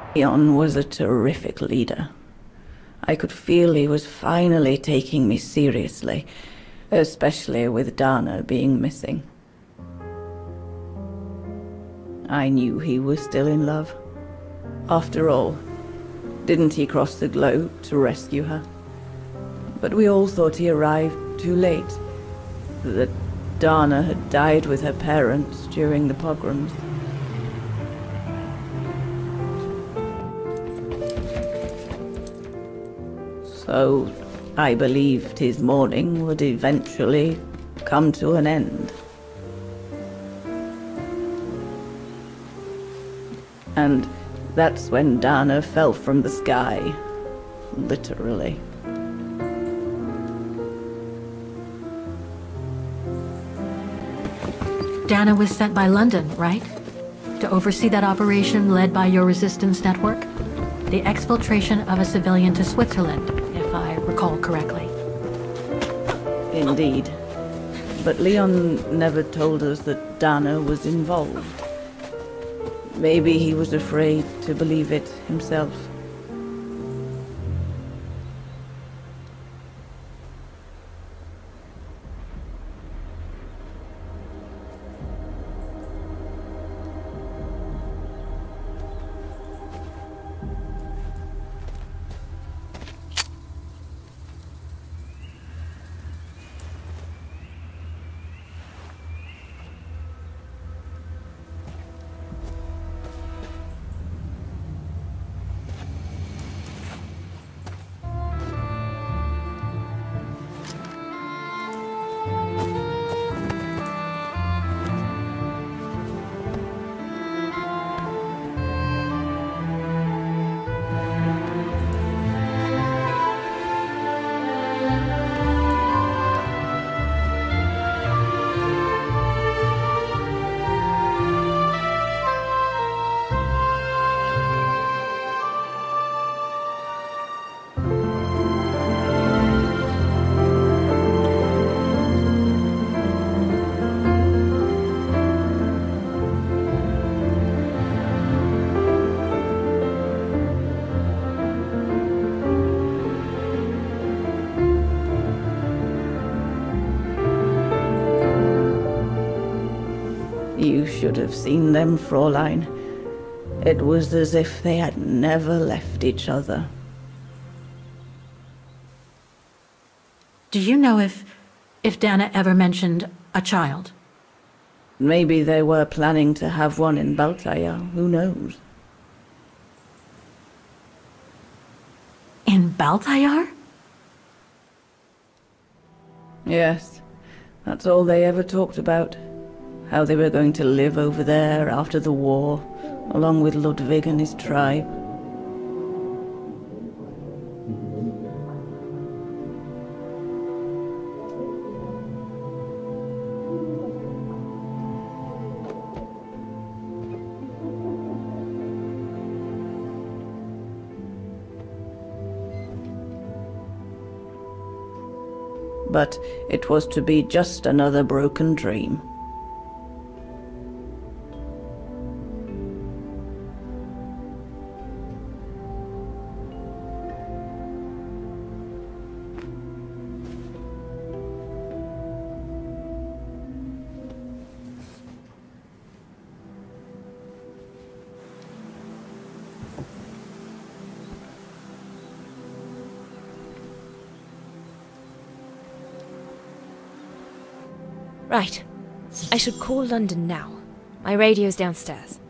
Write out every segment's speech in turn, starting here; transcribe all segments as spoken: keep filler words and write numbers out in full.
Leon was a terrific leader. I could feel he was finally taking me seriously, especially with Dana being missing. I knew he was still in love. After all, didn't he cross the globe to rescue her? But we all thought he arrived too late, that Dana had died with her parents during the pogroms. So I believed his mourning would eventually come to an end. And that's when Dana fell from the sky, literally. Dana was sent by London, right? To oversee that operation led by your resistance network? The exfiltration of a civilian to Switzerland, if I recall correctly. Indeed. But Leon never told us that Dana was involved. Maybe he was afraid to believe it himself. You should have seen them, Fräulein. It was as if they had never left each other. Do you know if... if Dana ever mentioned a child? Maybe they were planning to have one in Baltaya, who knows? In Baltayar? Yes, that's all they ever talked about. How they were going to live over there after the war, along with Ludwig and his tribe. But it was to be just another broken dream. Right. I should call London now. My radio's downstairs.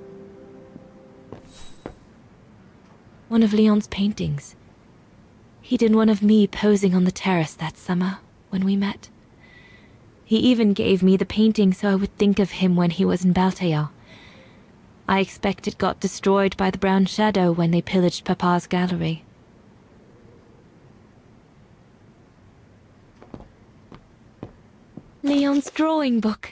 One of Leon's paintings. He did one of me posing on the terrace that summer when we met. He even gave me the painting so I would think of him when he was in Baltaya. I expect it got destroyed by the Brown Shadow when they pillaged Papa's gallery. Leon's drawing book.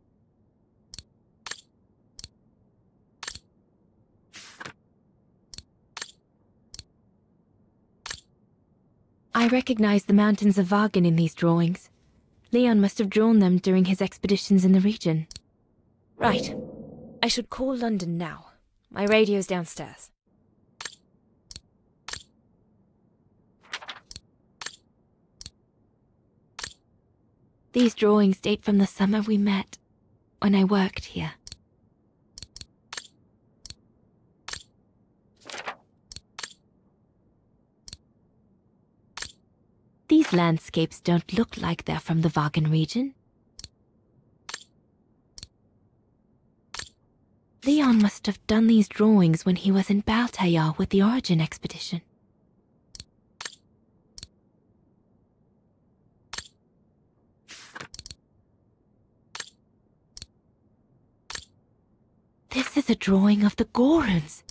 I recognize the mountains of Vaghen in these drawings. Leon must have drawn them during his expeditions in the region. Right. I should call London now. My radio's downstairs. These drawings date from the summer we met, when I worked here. These landscapes don't look like they're from the Vaghen region. Leon must have done these drawings when he was in Taiga with the Origin expedition. This is a drawing of the Gorons.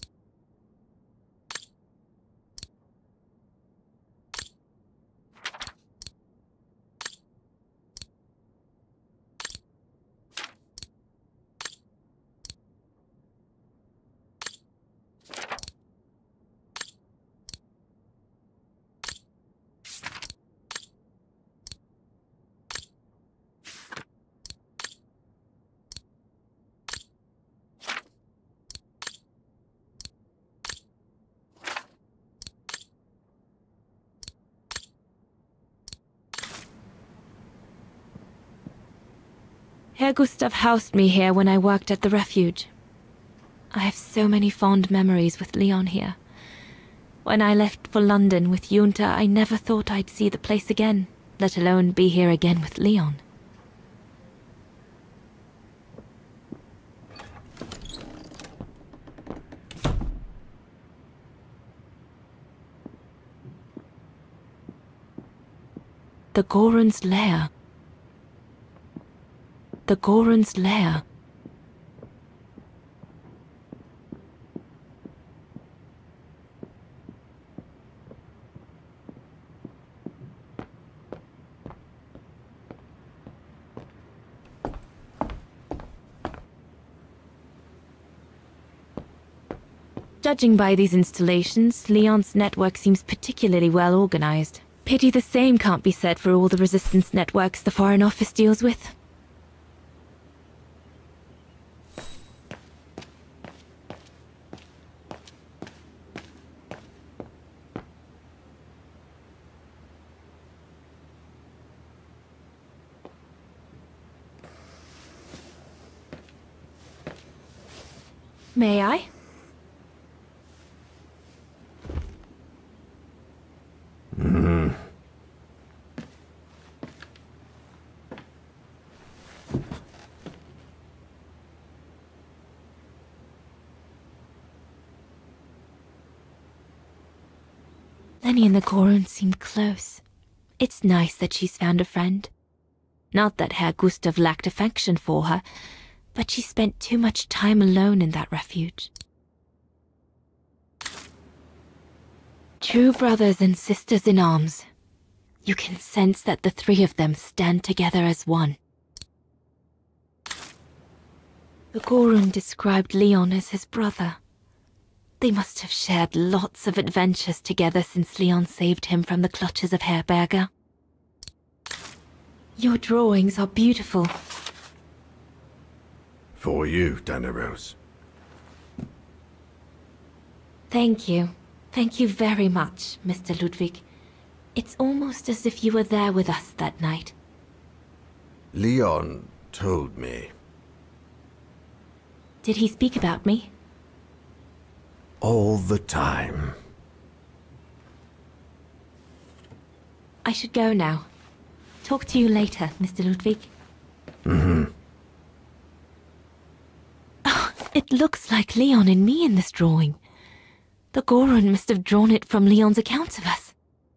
Herr Gustav housed me here when I worked at the refuge. I have so many fond memories with Leon here. When I left for London with Junta, I never thought I'd see the place again, let alone be here again with Leon. The Goron's lair. The Goron's lair. Judging by these installations, Leon's network seems particularly well organized. Pity the same can't be said for all the resistance networks the Foreign Office deals with. May I? Mm. Lenny and the Goron seem close. It's nice that she's found a friend. Not that Herr Gustav lacked affection for her, but she spent too much time alone in that refuge. True brothers and sisters in arms. You can sense that the three of them stand together as one. The Goron described Leon as his brother. They must have shared lots of adventures together since Leon saved him from the clutches of Herberger. Your drawings are beautiful. For you, Dana Rose. Thank you. Thank you very much, Mister Ludwig. It's almost as if you were there with us that night. Leon told me. Did he speak about me? All the time. I should go now. Talk to you later, Mister Ludwig. Mm-hmm. Oh, it looks like Leon and me in this drawing. The Goron must have drawn it from Leon's accounts of us.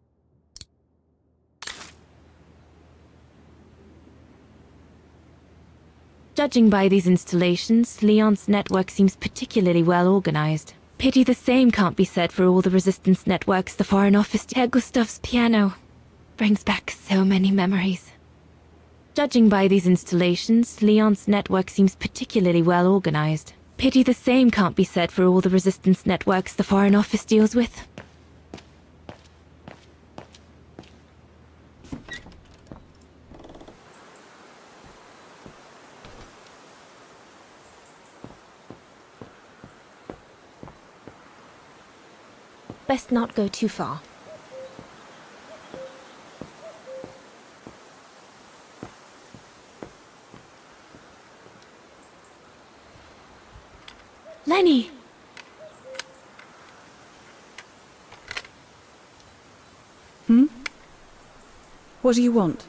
Judging by these installations, Leon's network seems particularly well organized. Pity the same can't be said for all the resistance networks the Foreign Office. Herr Gustav's piano brings back so many memories. Judging by these installations, Leon's network seems particularly well organized. Pity the same can't be said for all the resistance networks the Foreign Office deals with. Best not go too far. Lenny! Hmm? What do you want?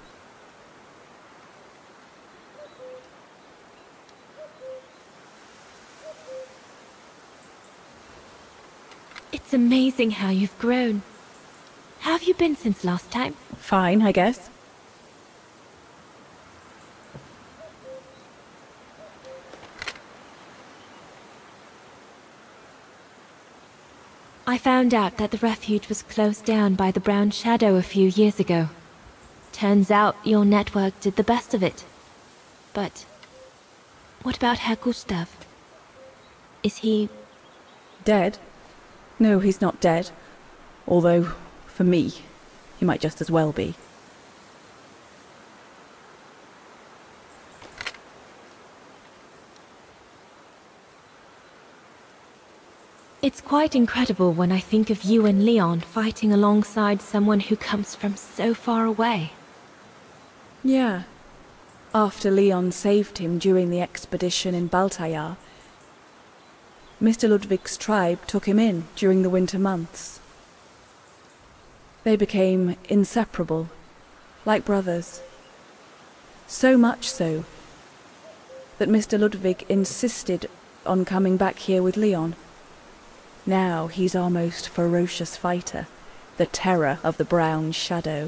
It's amazing how you've grown. How have you been since last time? Fine, I guess. I found out that the refuge was closed down by the Brown Shadow a few years ago. Turns out your network did the best of it. But what about Herr Gustav? Is he... Dead? No, he's not dead. Although, for me, he might just as well be. It's quite incredible when I think of you and Leon fighting alongside someone who comes from so far away. Yeah. After Leon saved him during the expedition in Baltayar, Mister Ludwig's tribe took him in during the winter months. They became inseparable, like brothers. So much so that Mister Ludwig insisted on coming back here with Leon. Now he's our most ferocious fighter, the terror of the Brown Shadow.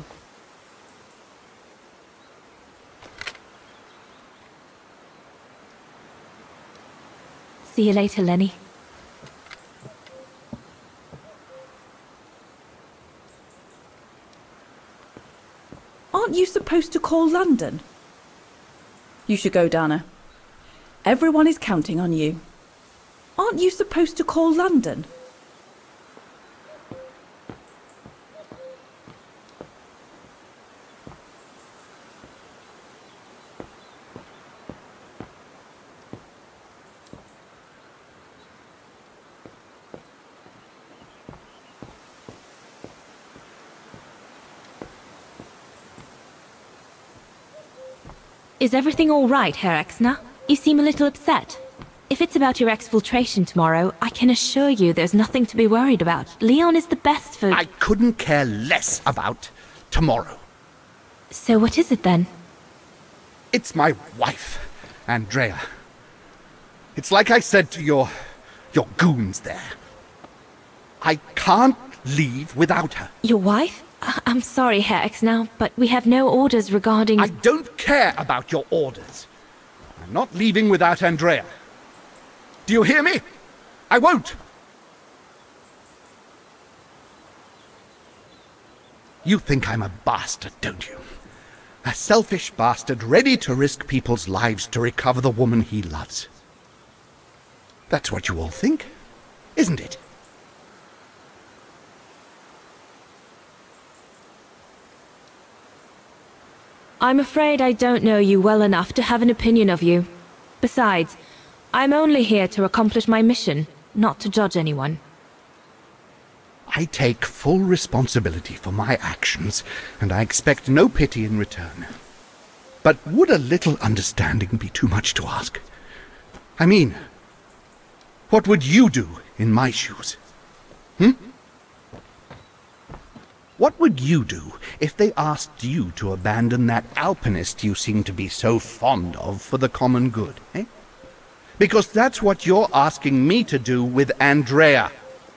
See you later, Lenny. Aren't you supposed to call London? You should go, Dana. Everyone is counting on you. Aren't you supposed to call London? Is everything all right, Herr Exner? You seem a little upset. If it's about your exfiltration tomorrow, I can assure you there's nothing to be worried about. Leon is the best for... I couldn't care less about tomorrow. So what is it then? It's my wife, Andrea. It's like I said to your... your goons there. I can't leave without her. Your wife? I I'm sorry, Herr Exner, but we have no orders regarding... I don't care about your orders. I'm not leaving without Andrea. Do you hear me? I won't! You think I'm a bastard, don't you? A selfish bastard ready to risk people's lives to recover the woman he loves. That's what you all think, isn't it? I'm afraid I don't know you well enough to have an opinion of you. Besides, I'm only here to accomplish my mission, not to judge anyone. I take full responsibility for my actions, and I expect no pity in return. But would a little understanding be too much to ask? I mean, what would you do in my shoes? Hmm? What would you do if they asked you to abandon that alpinist you seem to be so fond of for the common good, eh? Because that's what you're asking me to do with Andrea.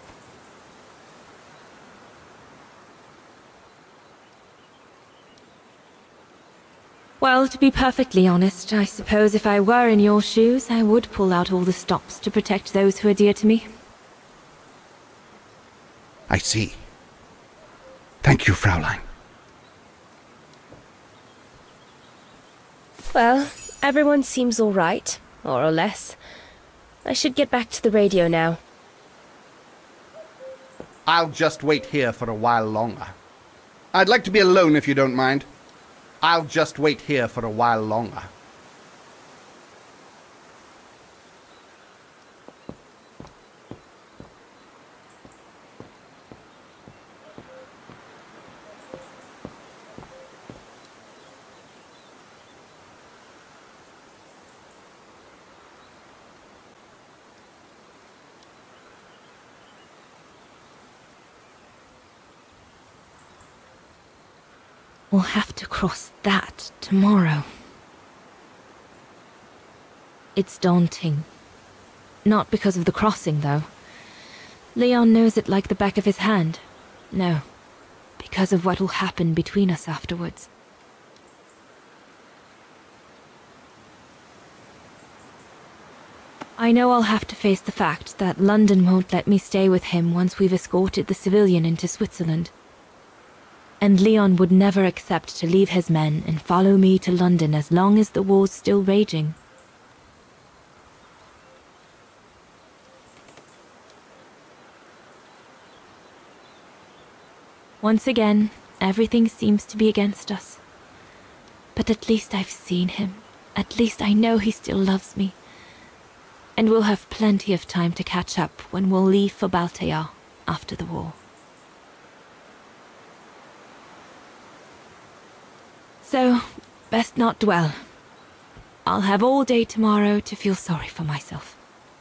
Well, to be perfectly honest, I suppose if I were in your shoes, I would pull out all the stops to protect those who are dear to me. I see. Thank you, Fraulein. Well, everyone seems all right, more or less. I should get back to the radio now. I'll just wait here for a while longer. I'd like to be alone if you don't mind. I'll just wait here for a while longer. We'll have to cross that tomorrow. It's daunting. Not because of the crossing, though. Leon knows it like the back of his hand. No, because of what will happen between us afterwards. I know I'll have to face the fact that London won't let me stay with him once we've escorted the civilian into Switzerland. And Leon would never accept to leave his men and follow me to London as long as the war's still raging. Once again, everything seems to be against us. But at least I've seen him. At least I know he still loves me. And we'll have plenty of time to catch up when we'll leave for Baltea after the war. So, best not dwell. I'll have all day tomorrow to feel sorry for myself.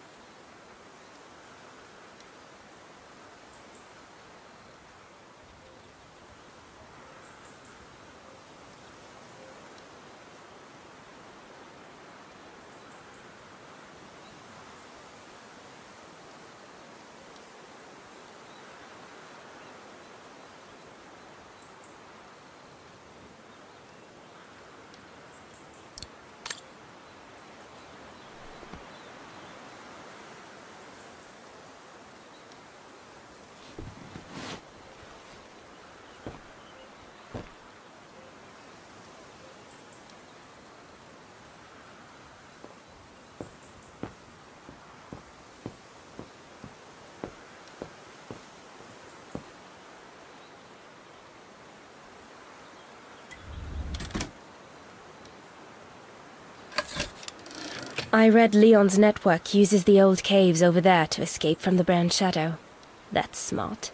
I read Leon's network uses the old caves over there to escape from the Brown Shadow. That's smart.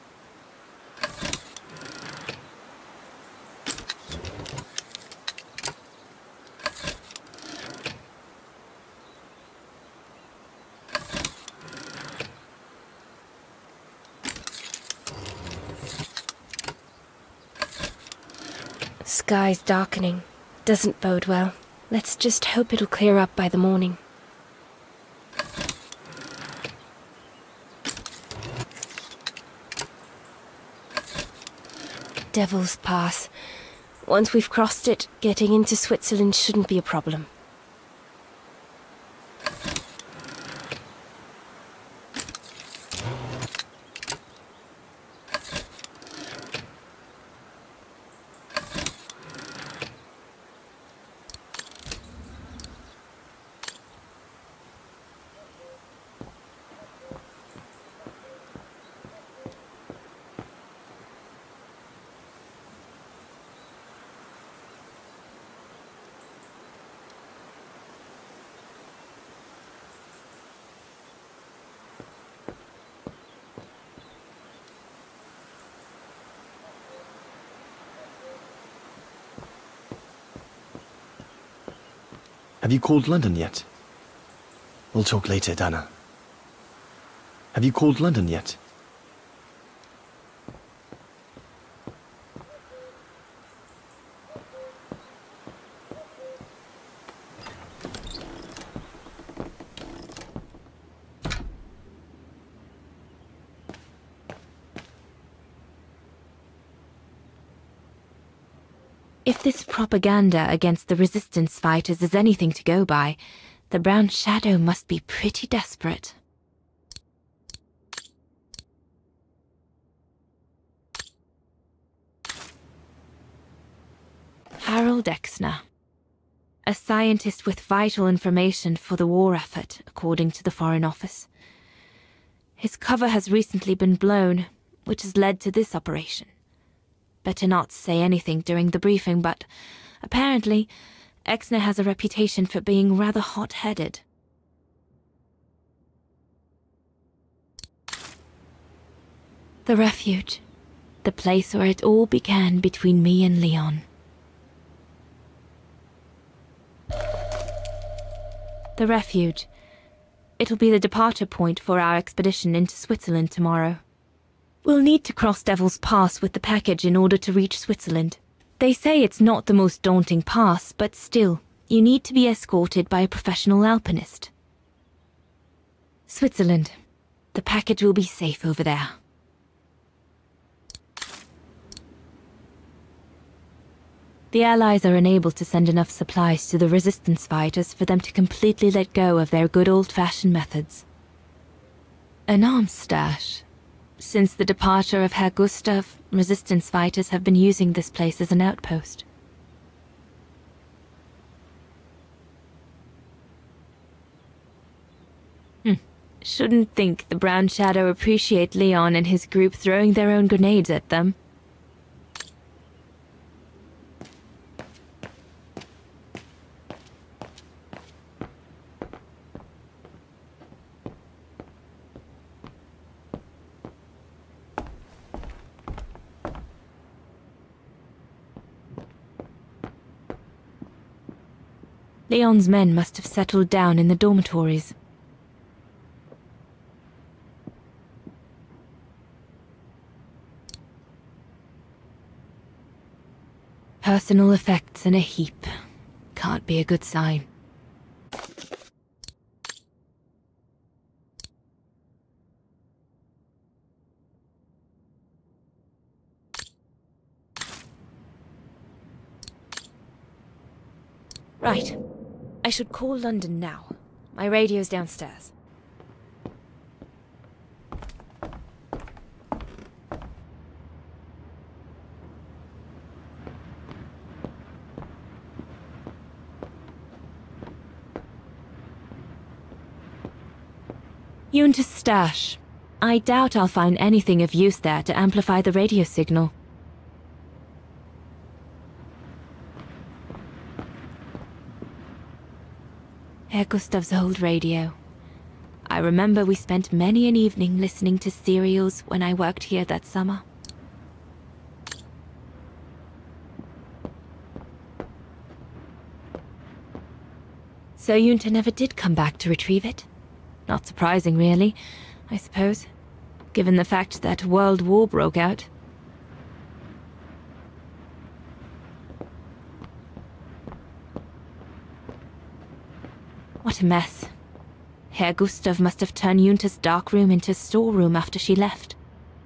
Sky's darkening. Doesn't bode well. Let's just hope it'll clear up by the morning. Devil's Pass. Once we've crossed it, getting into Switzerland shouldn't be a problem. Have you called London yet? We'll talk later, Dana. Have you called London yet? If this propaganda against the resistance fighters is anything to go by, the Brown Shadow must be pretty desperate. Harold Exner. A scientist with vital information for the war effort, according to the Foreign Office. His cover has recently been blown, which has led to this operation. Better not say anything during the briefing, but apparently Exner has a reputation for being rather hot-headed. The refuge. The place where it all began between me and Leon. The refuge. It'll be the departure point for our expedition into Switzerland tomorrow. We'll need to cross Devil's Pass with the package in order to reach Switzerland. They say it's not the most daunting pass, but still, you need to be escorted by a professional alpinist. Switzerland. The package will be safe over there. The Allies are unable to send enough supplies to the resistance fighters for them to completely let go of their good old-fashioned methods. An arms stash. Since the departure of Herr Gustav, resistance fighters have been using this place as an outpost. Hm. Shouldn't think the Brown Shadow appreciate Leon and his group throwing their own grenades at them. Leon's men must have settled down in the dormitories. Personal effects in a heap. Can't be a good sign. Right. I should call London now. My radio's downstairs. Junta's stash. I doubt I'll find anything of use there to amplify the radio signal. Herr Gustav's old radio. I remember we spent many an evening listening to serials when I worked here that summer. So Junta never did come back to retrieve it? Not surprising, really, I suppose, given the fact that World War broke out. What a mess. Herr Gustav must have turned Junta's darkroom into a storeroom after she left.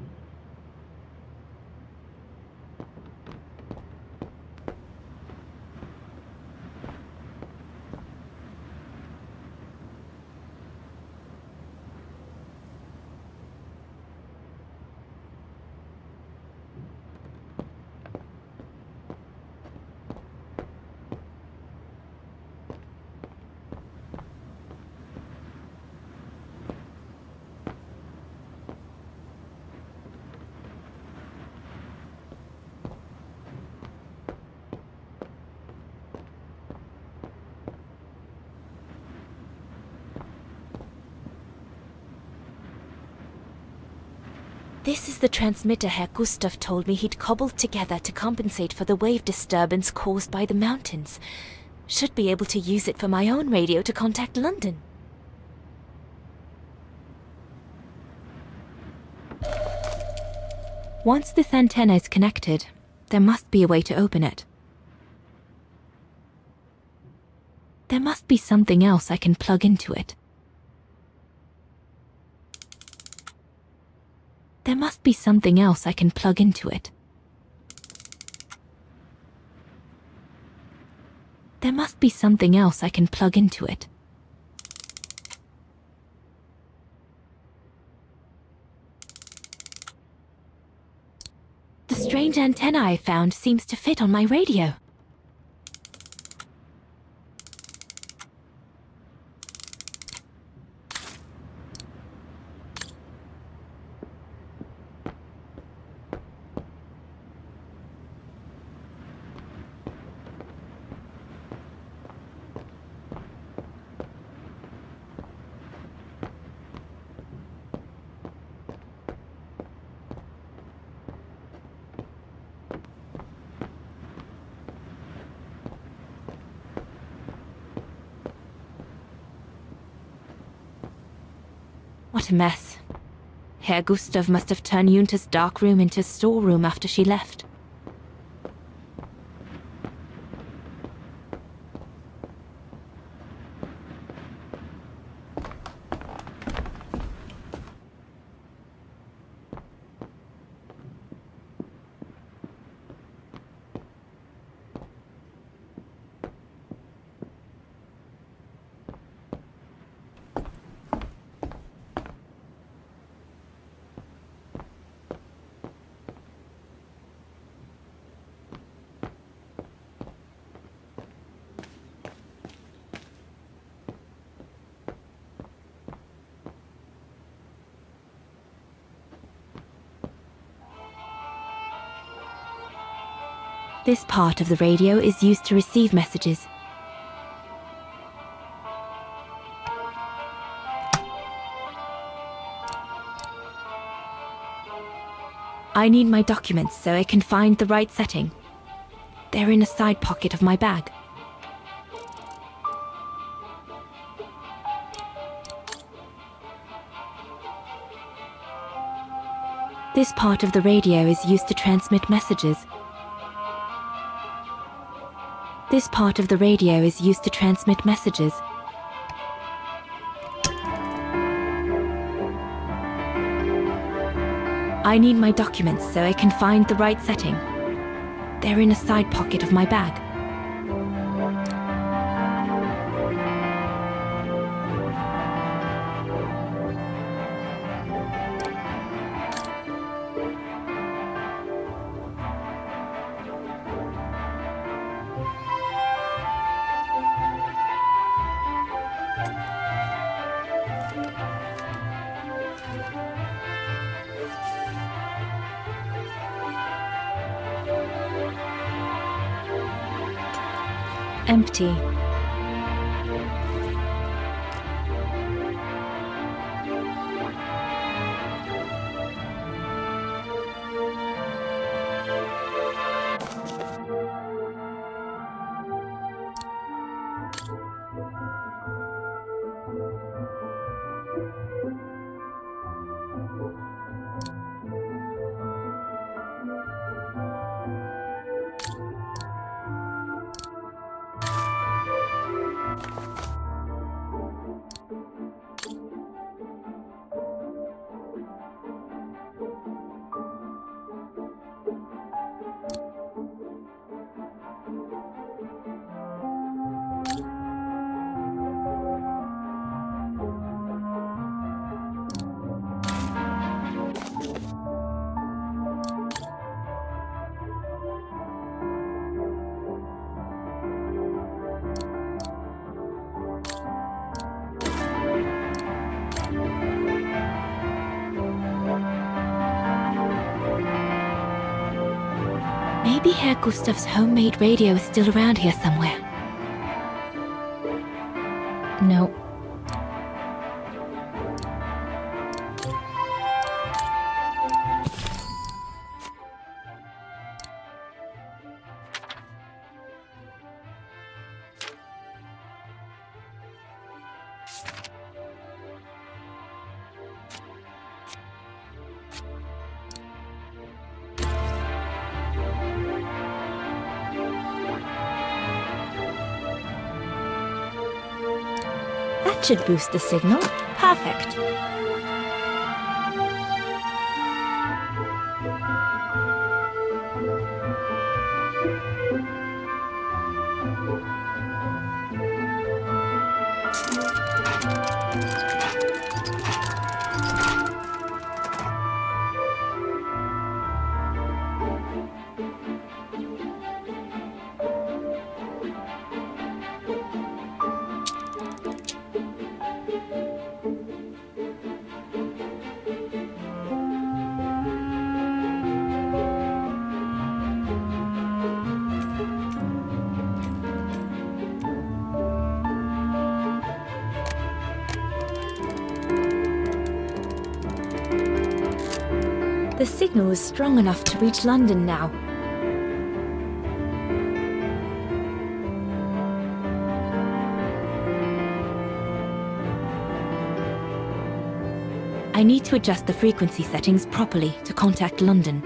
This is the transmitter Herr Gustav told me he'd cobbled together to compensate for the wave disturbance caused by the mountains. Should be able to use it for my own radio to contact London. Once this antenna is connected, there must be a way to open it. There must be something else I can plug into it. There must be something else I can plug into it. There must be something else I can plug into it. The strange antenna I found seems to fit on my radio. What a mess. Herr Gustav must have turned Junta's darkroom into a storeroom after she left. This part of the radio is used to receive messages. I need my documents so I can find the right setting. They're in a side pocket of my bag. This part of the radio is used to transmit messages. This part of the radio is used to transmit messages. I need my documents so I can find the right setting. They're in a side pocket of my bag. Empty. Maybe Herr Gustav's homemade radio is still around here somewhere. No. That should boost the signal. Perfect. The signal is strong enough to reach London now. I need to adjust the frequency settings properly to contact London.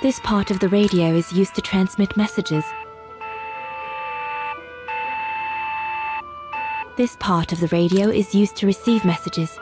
This part of the radio is used to transmit messages. This part of the radio is used to receive messages.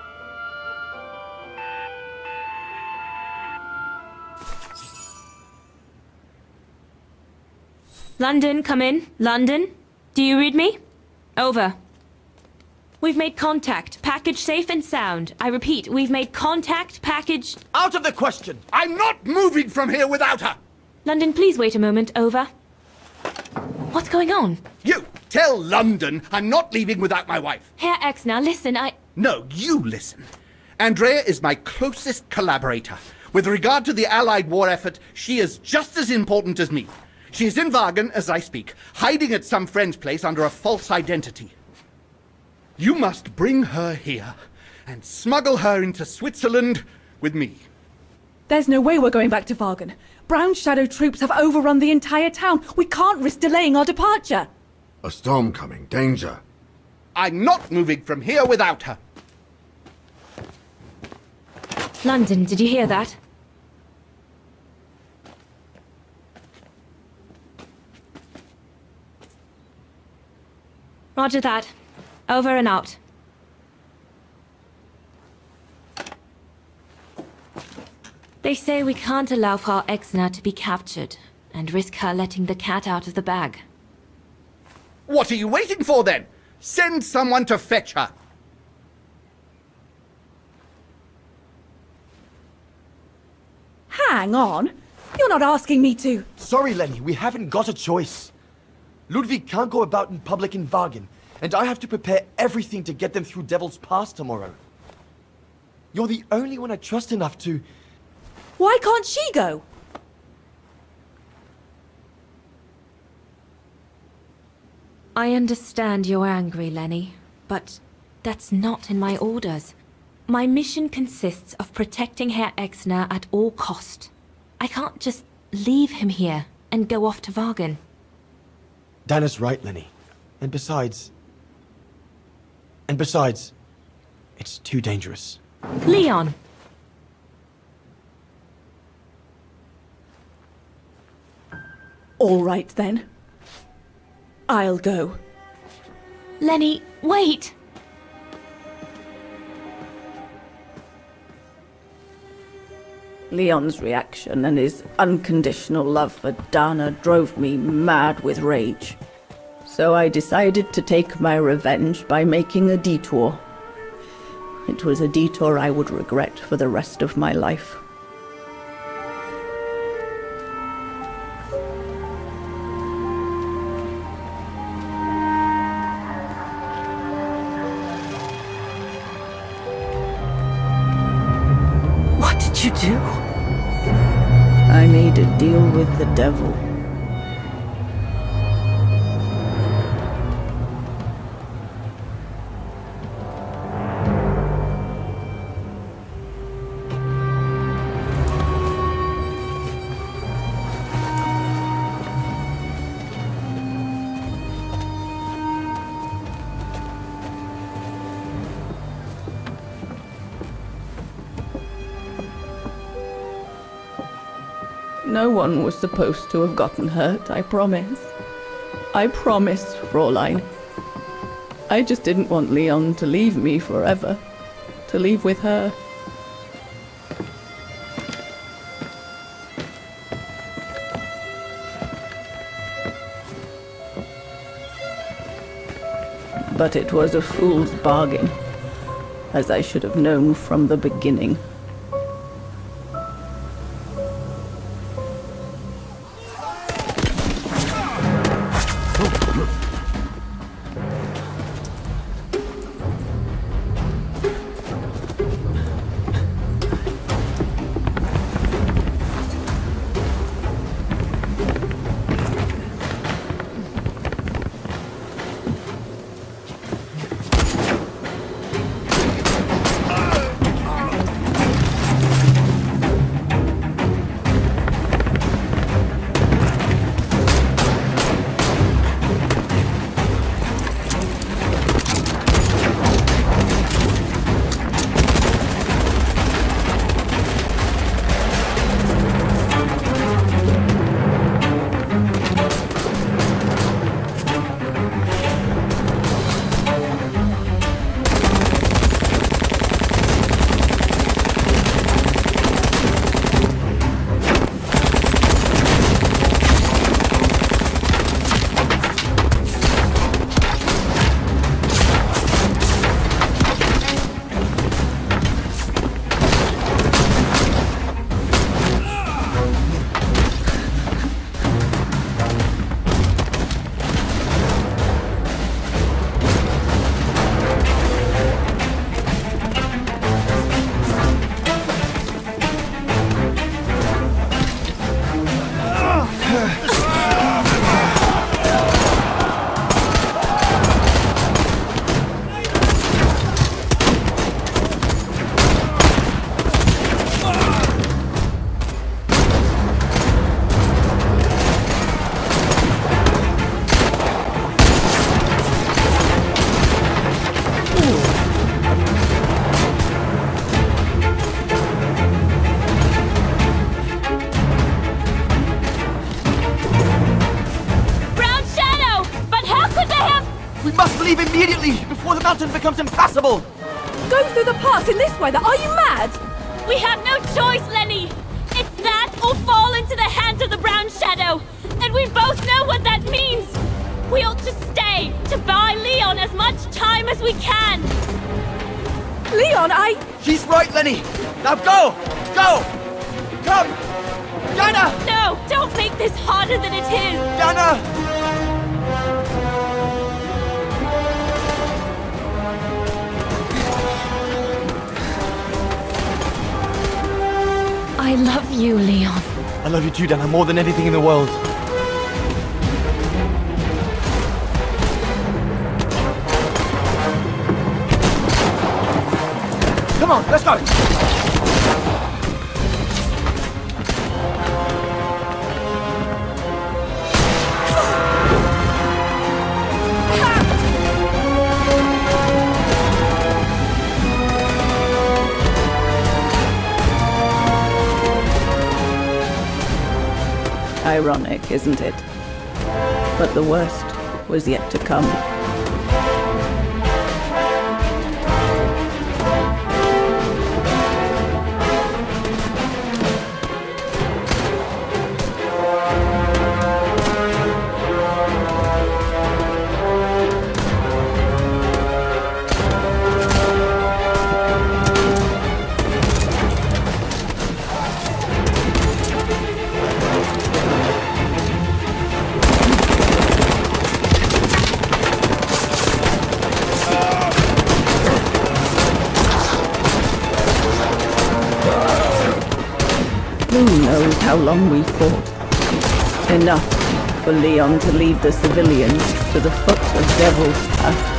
London, come in. London? Do you read me? Over. We've made contact. Package safe and sound. I repeat, we've made contact. Package... Out of the question! I'm not moving from here without her! London, please wait a moment. Over. What's going on? You tell London I'm not leaving without my wife. Herr X, now listen, I... No, you listen. Andrea is my closest collaborator. With regard to the Allied war effort, she is just as important as me. She is in Vaghen as I speak, hiding at some friend's place under a false identity. You must bring her here and smuggle her into Switzerland with me. There's no way we're going back to Vaghen. Brown Shadow troops have overrun the entire town. We can't risk delaying our departure. A storm coming. Danger. I'm not moving from here without her. London, did you hear that? Roger that. Over and out. They say we can't allow Frau Exner to be captured and risk her letting the cat out of the bag. What are you waiting for then? Send someone to fetch her. Hang on. You're not asking me to... Sorry, Lenny, we haven't got a choice. Ludwig can't go about in public in Vaghen, and I have to prepare everything to get them through Devil's Pass tomorrow. You're the only one I trust enough to... Why can't she go? I understand you're angry, Lenny, but that's not in my orders. My mission consists of protecting Herr Exner at all cost. I can't just leave him here and go off to Vaghen. Dana's right, Lenny. And besides... And besides, it's too dangerous. Leon! All right then. I'll go. Lenny, wait! Leon's reaction and his unconditional love for Dana drove me mad with rage. So I decided to take my revenge by making a detour. It was a detour I would regret for the rest of my life. What did you do? I made a deal with the devil. No one was supposed to have gotten hurt, I promise. I promise, Fräulein. I just didn't want Leon to leave me forever. To leave with her. But it was a fool's bargain, as I should have known from the beginning. mountain becomes impassable! Go through the pass in this weather? Are you mad? We have no choice, Lenny! It's that or fall into the hands of the Brown Shadow! And we both know what that means! We ought to stay, to buy Leon as much time as we can! Leon, I... She's right, Lenny! Now go! Go! Come! Yana! No! Don't make this harder than it is! Yana! I love you, Leon. I love you too, Dana, more than anything in the world. Come on, let's go! Ironic, isn't it? But the worst was yet to come. Who knows how long we fought? Enough for Leon to lead the civilians to the foot of Devil's Path.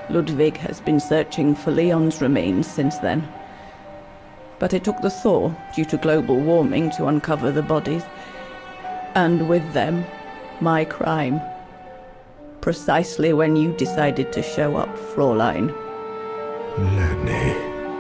Ludwig has been searching for Leon's remains since then. But it took the thaw due to global warming to uncover the bodies. And with them, my crime. Precisely when you decided to show up, Fräulein. Lenny.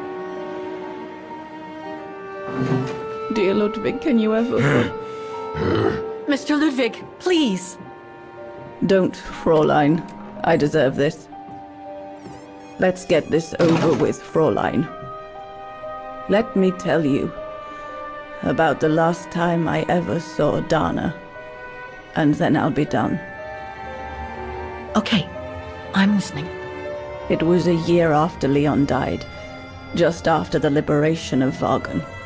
Dear Ludwig, can you ever... Mister Ludwig, please! Don't, Fräulein. I deserve this. Let's get this over with, Fräulein. Let me tell you about the last time I ever saw Dana, and then I'll be done. Okay, I'm listening. It was a year after Leon died, just after the liberation of Vaghen.